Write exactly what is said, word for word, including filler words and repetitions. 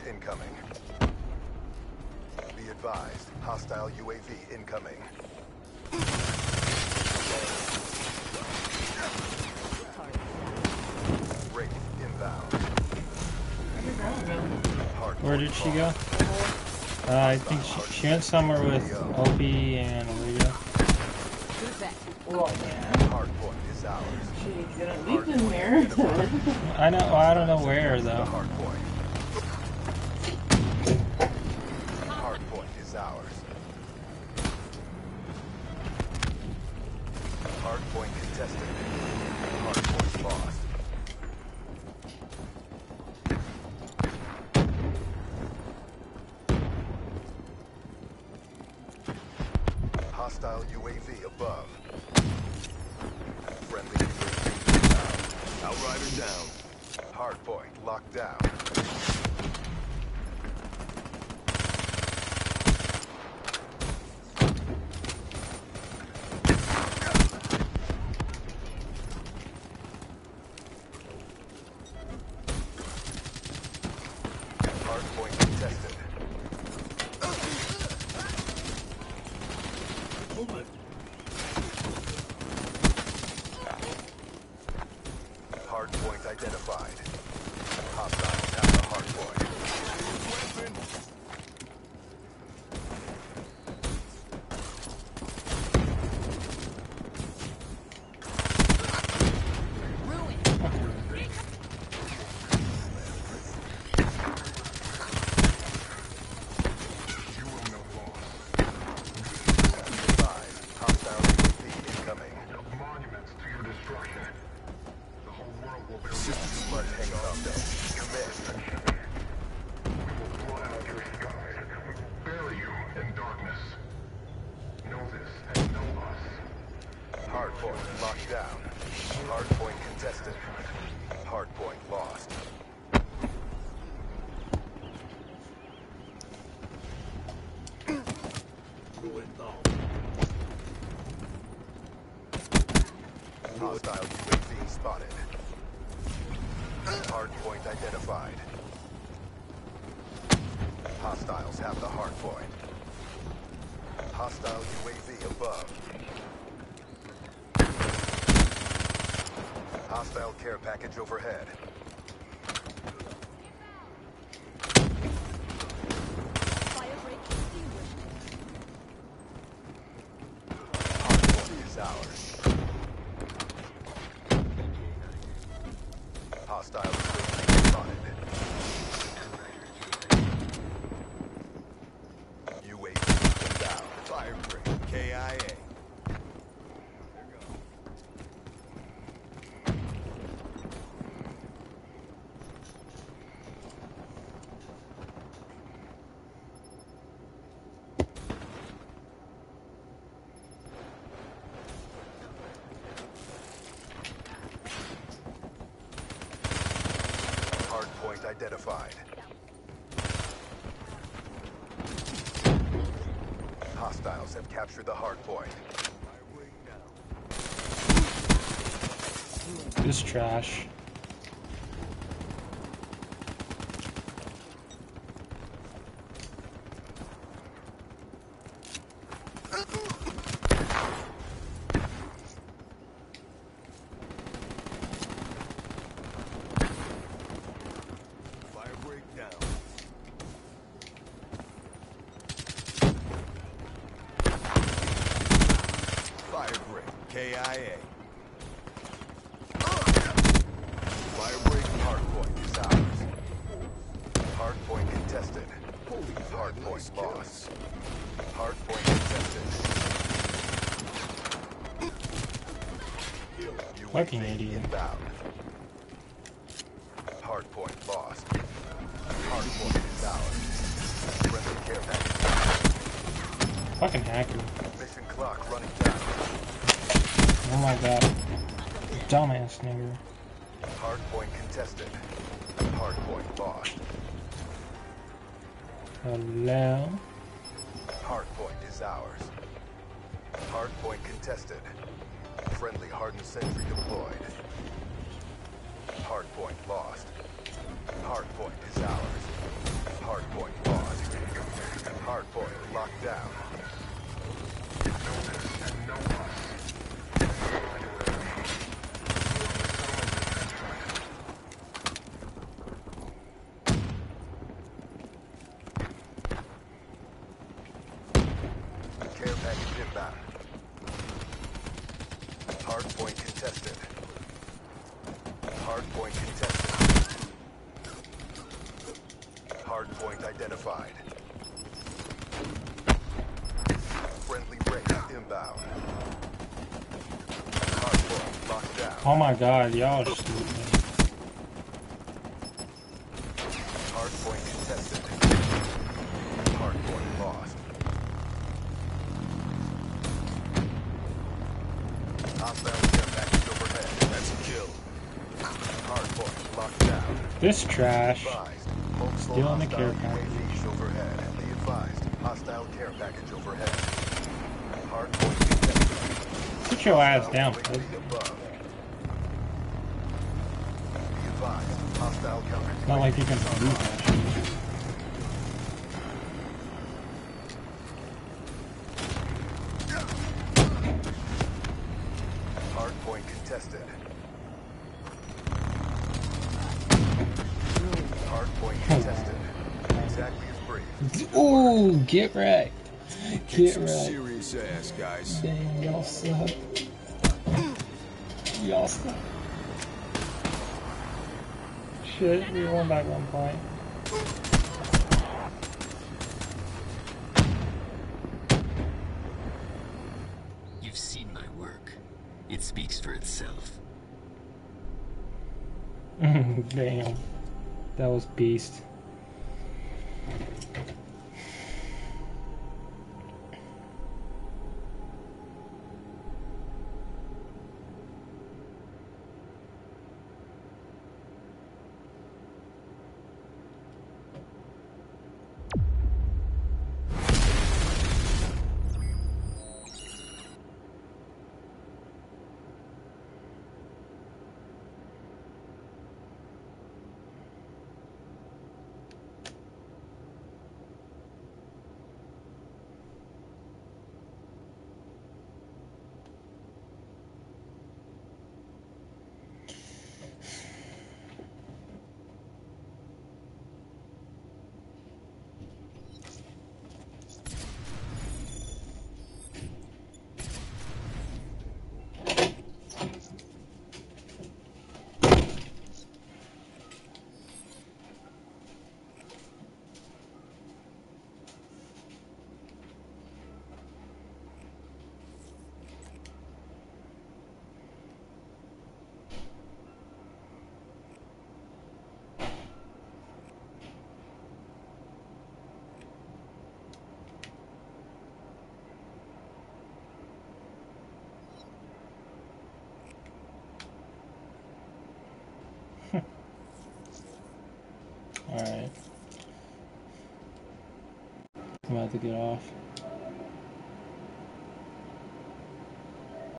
incoming. Be advised, hostile U A V incoming. Wraith inbound. Where did she go? Uh, I think she, she went somewhere with Opie and Olivia. Well, yeah. Hardpoint is ours. She's gonna leave them here. I know. Well, I don't know where though. Hardpoint. Hardpoint is ours. Hardpoint contested. Hardpoint lost. Hostile U A V above. Friendly U A V down. Outrider down. Hardpoint locked down. Hardpoint contested. Hardpoint identified. Hostiles have the hardpoint. Five. Hostile U A V incoming. Monuments to your destruction. The whole world will be Must hang up though. Commit. We will blot out your skies. We will bury you in darkness. Know this and know us. Hardpoint locked down. Hardpoint contested. Hardpoint lost. Hostile U A V spotted. Hardpoint identified. Hostiles have the hardpoint. Hostile U A V above. Hostile care package overhead. Hardpoint is ours. Hostile U A V spotted. U A V down. Fire break. K I A. Hardpoint identified. Hostiles have captured the hardpoint. This trash. Fire break down. Fire break. K I A. Fire break. Hardpoint is ours. Hardpoint contested. Hardpoint lost. Hardpoint contested. Fucking idiot. Inbound. Hardpoint lost. Hardpoint is ours. Friendly care package. Fucking hacker. Mission clock running down. Oh my god. Dumbass nigger. Hardpoint contested. Hardpoint lost. Hello. Hardpoint is ours. Hardpoint contested. Friendly hardened sentry deployed. Hardpoint lost. Hardpoint is ours. Hardpoint locked down. Care package inbound. Hardpoint contested. Hardpoint contested. Hardpoint identified. Friendly break inbound. Hardpoint locked down. Oh my god, y'all are stupid. Hardpoint contested. Hardpoint lost. Hostile care package overhead. That's a kill. Hardpoint locked down. This trash. Advised. Multiple Still in the hostile care U A package. Vs overhead. Be advised. Hostile care package overhead. Hardpoint contested. Sit your ass down, Hostile bud. U A V above. Be advised. Hostile counter. It's not like you can do that shit. Hardpoint contested. Hardpoint contested. Exactly as briefed. Ooh, get wrecked. Get Some wrecked. serious ass, guys. Damn, y'all suck. Y'all suck. Shit, we won by one point. You've seen my work. It speaks for itself. Damn. That was beast. Alright. I'm about to get off.